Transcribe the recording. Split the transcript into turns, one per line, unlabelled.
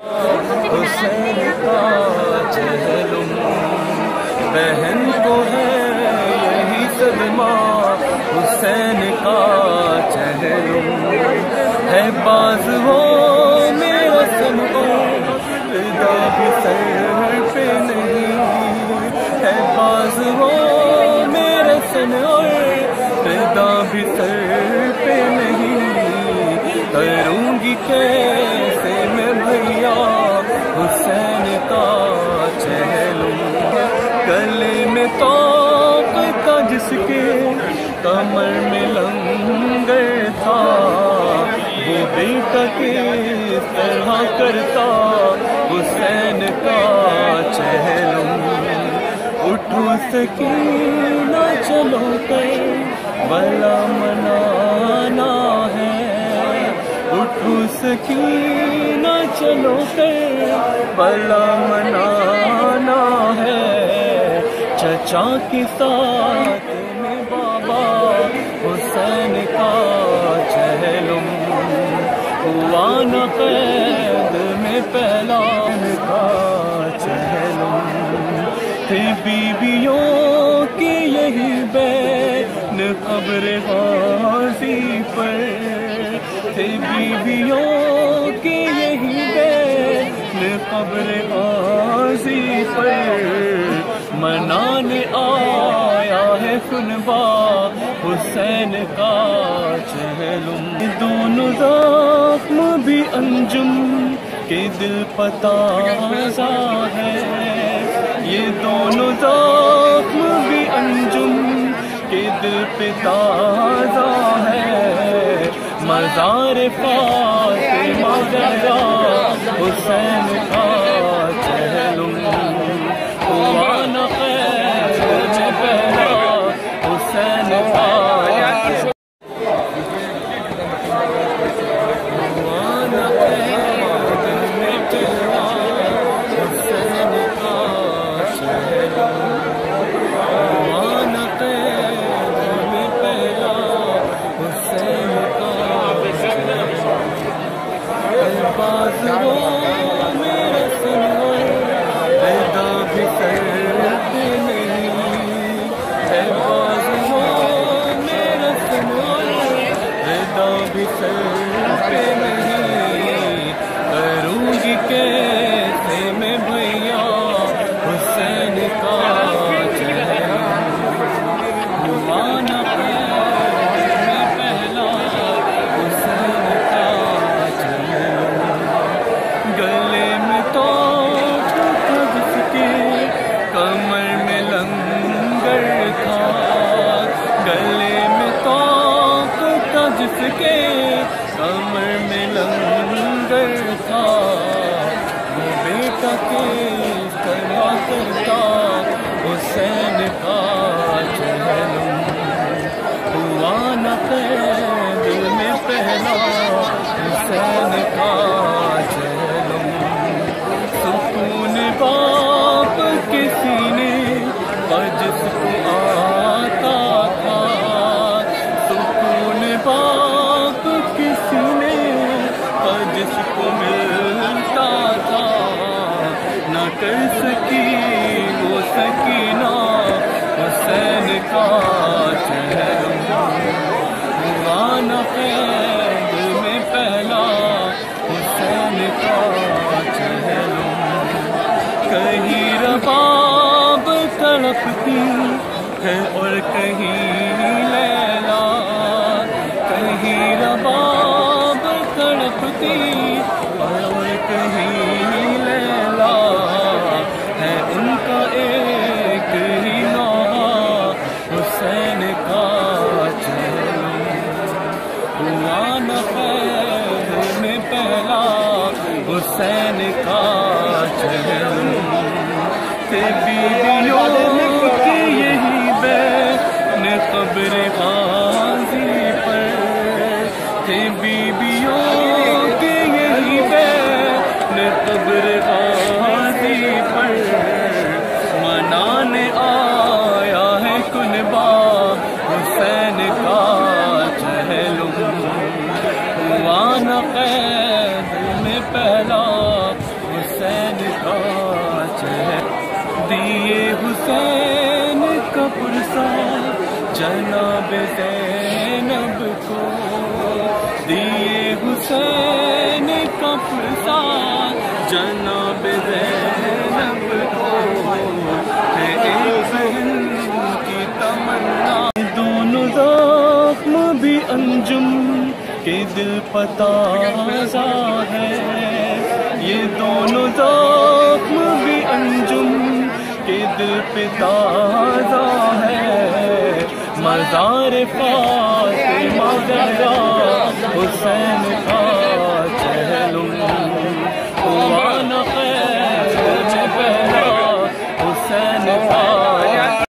حسین کا چہلم بہن کو ہے یہی صدمہ، حسین کا چہلم ہے باز وہ میرا سنو، رضا بھی سر پہ نہیں ہے باز وہ میرے سنو، رضا بھی سر پہ نہیں، کروں گی کیسے میں بھیا حسین کا چہلم، گلے میں توق تھا جس کے کمر میں لنگر تھا، وہ بیٹا کس طرح کرتا حسین کا چہلم، اٹھو سکینہ چلو کر بلا منانا ہے، اٹھو سکینہ چلو کر بلا منانا ہے، چچا کے ساتھ میں بابا حسین کا چہلم، ہوا نہ قید میں پہلا کا چہلم، تھے بیویوں کی یہی بین قبر غازی پر، تھے بیویوں کی یہی بین قبر غازی پر، منانے آیا ہے خنبا حسین کا چہلم، دونوں زخم بھی انجم کے دل پتازا ہے، یہ دونوں زخم بھی انجم کے دل پہ تازہ ہے، مزار فاطمہ زہرا حسین کا چہلم، ہوا نہ قید میں پہلا حسین کا کروں گی کیسے میں بھیا حسین کا چہلم، ہوا نہ قید میں پہلا حسین کا چہلم، گلے میں توق تھا جس کے کمر میں لنگر تھا، گلے میں توق تھا جس کے کمر میں لنگر تھا، وہ بیٹا کس طرح کرتا حسین کا چہلم، ہوا نہ قید میں پہلا حسین کا چہلم، سکون باپ کے سینے پر جس کو آتا تھا، سکون باپ کے سینے پر جس کو ملتا تھا، نہ کر سکی وہ سکینہ حسین کا چہلم، ہوا نہ قید میں پہلا حسین کا چہلم، کہیں رباب تڑپتی ہے اور کہیں لیلا، کہیں رباب تڑپتی اور کہیں لیلا، ہے ان کا ایک ہی نوحہ حسین کا چہلم، ہوا نہ قید میں پہلا حسین کا چہلم، تھے بیویوں کی یہی بین قبر غازی پر، تھے بیویوں کی یہی بین قبر غازی پر، منانے آیا ہے کنبا حسین کا چہلم، ہوا نہ قید میں پہلا حسین کا پرسا جناب زینب کو، دیے حسین کا پرسا جناب زینب کو، ہے ایک بہن کی تمنا، دونوں زخم بھی انجم کے دل پتازا ہے، یہ دونوں زخم بھی انجم کے دل پہ تازہ ہے، مزار فاطمہ زہرا حسین کا